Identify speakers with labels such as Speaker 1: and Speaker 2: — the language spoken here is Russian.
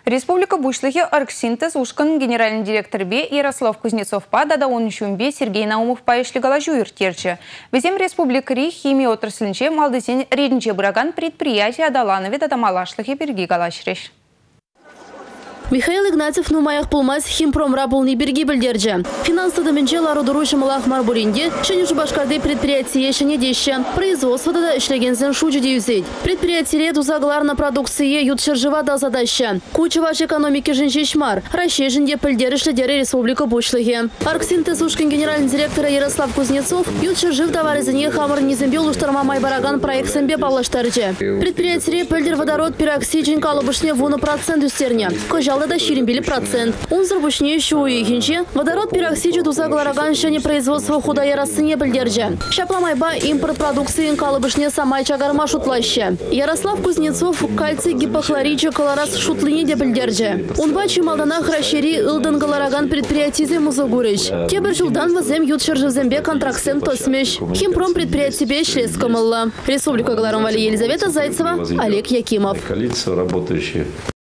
Speaker 1: Республика Бушлыхи Арксинтез ушкан генеральный директор Б Ярослав Кузнецов да он Шумбе Сергей Наумов поешли жуиртерче. Везем республика Ри химия отраслинче малдысен редниче бураган предприятия Адаланове малашлыхи берги галашреш.
Speaker 2: Михаил Игнатьев нумаях пулмаз химпромра полный берги бельдерджа. Финансовый доменче ларуду малах марбуринде, шенюш башкарды предприятие шенедеща. Производство да ишлегензен шуджи юзеть. Предприятие реду загларна продукции ютшержива да задаща. Куча ваш экономики женщишмар. Расщеженде пельдеры шледеры республика Бушлыхи. Арксинтез ушкин генеральный директор Ярослав Кузнецов ютшержив товары за ней хамар низембел уштарма майбараган проект сэмбе палаштарджа. Предприятие пельдер водород пироксиджин калабышне вуна процент устерня. Кожал да щиримбили процент. Он зарбушнее еще уехинче. Водород пироксиджи туза глараган шане производства худая рассыне бельдерджа. Шапла майба импорт продукции калабышне самай чагарма шутлаща. Ярослав Кузнецов кальций гипохлоричи колорас шутлыне де бельдерджа. Он бачи малданах расшири илдан галараган предприятие музагурыч. Тебер жылдан вазем ютшержевзембе контраксен тосмеш. Химпром предприятие бешлескомалла. Республика Галарамвали Елизавета Зайцева, Олег Якимов.
Speaker 3: Коалиция работающая.